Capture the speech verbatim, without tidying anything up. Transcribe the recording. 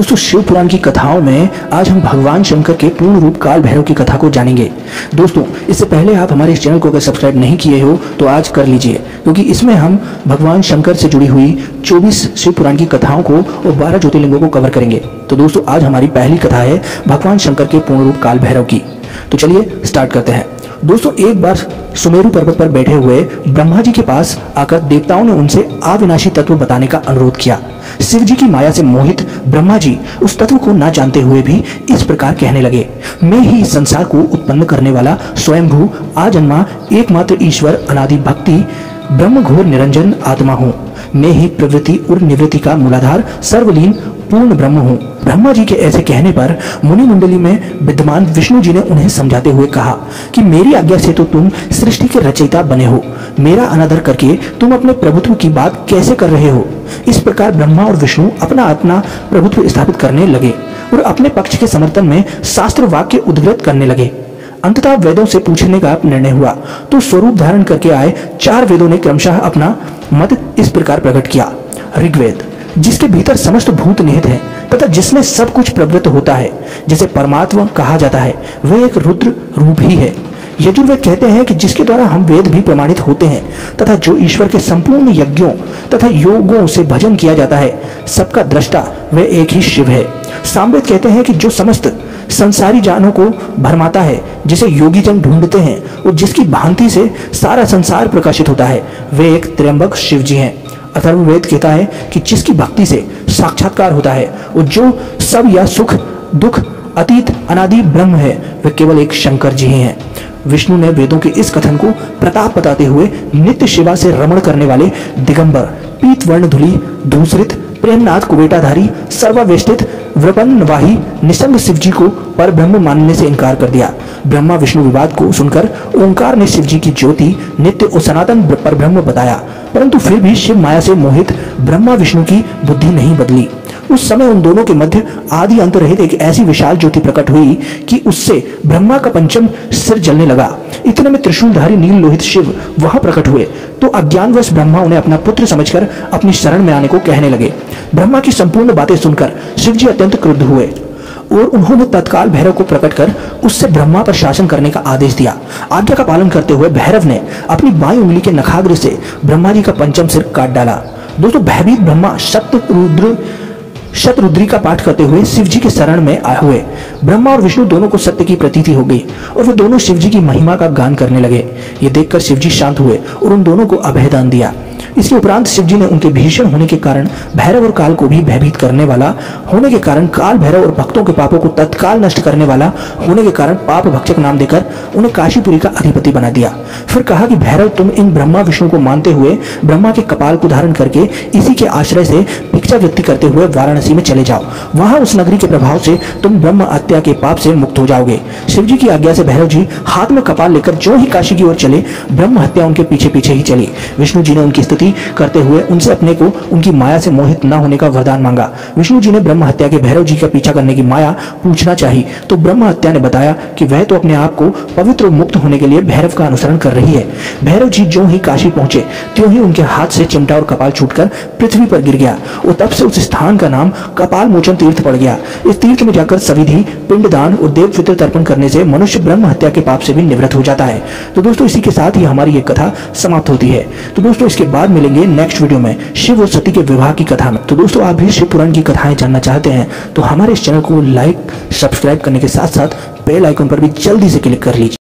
दोस्तों शिव पुराण की कथाओं में आज हम भगवान शंकर के पूर्ण रूप काल भैरव की कथा को जानेंगे। दोस्तों इससे पहले आप हमारे इस चैनल को अगर सब्सक्राइब नहीं किए हो तो आज कर लीजिए, क्योंकि इसमें हम भगवान शंकर से जुड़ी हुई चौबीस शिव पुराण की कथाओं को और बारह ज्योतिर्लिंगों को कवर करेंगे। तो दोस्तों आज हमारी पहली कथा है भगवान शंकर के पूर्ण रूप काल भैरव की। तो चलिए स्टार्ट करते हैं। दोस्तों एक बार सुमेरु पर्वत पर बैठे हुए ब्रह्मा जी के पास आकर देवताओं ने उनसे अविनाशी तत्व बताने का अनुरोध किया। शिव जी की माया से मोहित ब्रह्मा जी उस तत्व को न जानते हुए भी इस प्रकार कहने लगे, मैं ही इस संसार को उत्पन्न करने वाला स्वयंभू आजन्मा एकमात्र ईश्वर अनादि भक्ति ब्रह्म घोर निरंजन आत्मा हूँ। मैं ही प्रवृत्ति और निवृत्ति का मूलाधार सर्वलीन पूर्ण ब्रह्म हूँ। ब्रह्मा जी के ऐसे कहने पर मुनि मंडली में विद्यमान विष्णु जी ने उन्हें समझाते हुए कहा कि मेरी आज्ञा से तो तुम सृष्टि के रचयिता बने हो, मेरा अनादर करके तुम अपने प्रभुत्व की बात कैसे कर रहे हो। इस प्रकार ब्रह्मा और विष्णु अपना अपना प्रभुत्व स्थापित करने लगे और अपने पक्ष के समर्थन में शास्त्र वाक्य उद्धृत करने लगे। अंततः वेदों से पूछने का निर्णय हुआ तो स्वरूप धारण करके आए चार वेदों ने क्रमशः अपना मत इस प्रकार प्रकट किया। ऋग्वेद, जिसके भीतर समस्त भूत निहित है तथा जिसमें सब कुछ प्रवृत्त होता है, जिसे परमात्मा कहा जाता है, वह एक रुद्र रूप ही है। यजुर्वेद कहते हैं कि जिसके द्वारा हम वेद भी प्रमाणित होते हैं तथा जो ईश्वर के संपूर्ण यज्ञों तथा योगों से भजन किया जाता है, सबका दृष्टा वह एक ही शिव है। सामवेद कहते हैं कि जो समस्त संसारी जानों को भरमाता है, जिसे योगी जन ढूंढते हैं और जिसकी भांति से सारा संसार प्रकाशित होता है, वे एक त्र्यंबक शिव जी हैं। अथर्ववेद कहता है कि जिसकी भक्ति से साक्षात्कार होता है और जो सब या सुख दुख अतीत अनादि ब्रह्म है, वे केवल एक शंकर जी ही हैं। विष्णु ने वेदों के इस कथन को प्रताप बताते हुए नित्य शिवा से रमण करने वाले दिगंबर पीत वर्ण धुली धूसरित प्रेमनाथ कुबेटाधारी सर्वावेष्टित वृपन्नवाही निसंग शिव जी को पर ब्रह्म मानने से इनकार कर दिया। ब्रह्मा विष्णु विवाद को सुनकर ओंकार ने शिव जी की ज्योति नित्य और सनातन पर ब्रह्म बताया, परंतु फिर भी शिव माया से मोहित ब्रह्मा विष्णु की बुद्धि नहीं बदली। उस समय उन दोनों के मध्य आदि अंत रहित एक ऐसी विशाल ज्योति प्रकट हुई कि उससे ब्रह्मा का पंचम सिर जलने लगा। इतने में त्रिशूलधारी नील लोहित शिव वहां प्रकट हुए तो अज्ञानवश ब्रह्मा उन्हें अपना पुत्र समझकर अपनी शरण में आने को कहने लगे। ब्रह्मा की संपूर्ण बातें सुनकर शिव जी अत्यंत क्रुद्ध हुए और उन्होंने तत्काल भैरव को प्रकट कर उससे ब्रह्मा पर शासन करने का आदेश दिया। आज्ञा का पालन करते हुए भैरव ने अपनी बाईं उंगली के नखाग्र से ब्रह्मा जी का पंचम सिर काट डाला। दोस्तों भयभीत ब्रह्मा शतरुद्र शतरुद्री का पाठ करते हुए शिव जी के शरण में आए हुए। ब्रह्मा और विष्णु दोनों को सत्य की प्रतीति हो गई और वे दोनों शिव जी की महिमा का गान करने लगे। ये देखकर शिव जी शांत हुए और उन दोनों को अभयदान दिया। इसके उपरांत शिव जी ने उनके भीषण होने के कारण भैरव और काल को भी भयभीत करने वाला होने के कारण काल भैरव और भक्तों के पापों को तत्काल नष्ट करने वाला होने के कारण पाप भक्षक नाम देकर उन्हें काशीपुरी का अधिपति बना दिया। फिर कहा कि भैरव तुम इन ब्रह्मा विष्णु को मानते हुए ब्रह्मा के कपाल को धारण करके इसी के आश्रय से भिक्षावृत्ति करते हुए वाराणसी में चले जाओ। वहां उस नगरी के प्रभाव से तुम ब्रह्म हत्या के पाप से मुक्त हो जाओगे। शिव जी की आज्ञा से भैरव जी हाथ में कपाल लेकर जो ही काशी की ओर चले, ब्रह्म हत्या उनके पीछे पीछे ही चली। विष्णु जी ने उनकी स्तुति करते हुए उनसे अपने को उनकी माया से मोहित न होने का वरदान मांगा। विष्णु जी ने ब्रह्म हत्या के भैरव जी का पीछा करने की माया पूछना चाहिए तो ब्रह्म हत्या ने बताया कि वह तो अपने आप को पवित्र मुक्त होने के लिए भैरव का अनुसरण कर रही है। भैरव जी जो ही काशी पहुंचे त्यों ही उनके हाथ से चिमटा और कपाल छूटकर पृथ्वी पर गिर गया और तब से उस स्थान का नाम कपाल मोचन तीर्थ पड़ गया। इस तीर्थ में जाकर सविधि पिंडदान और देव पितृ तर्पण करने से मनुष्य ब्रह्म हत्या के पाप से भी निवृत्त हो जाता है। तो दोस्तों इसी के साथ ही हमारी ये कथा समाप्त होती है। तो दोस्तों इसके बाद मिलेंगे नेक्स्ट वीडियो में शिव और सती के विवाह की कथा में। तो दोस्तों आप भी शिव पुराण की कथाएं जानना चाहते हैं तो हमारे इस चैनल को लाइक सब्सक्राइब करने के साथ साथ बेल आइकन पर भी जल्दी से क्लिक कर लीजिए।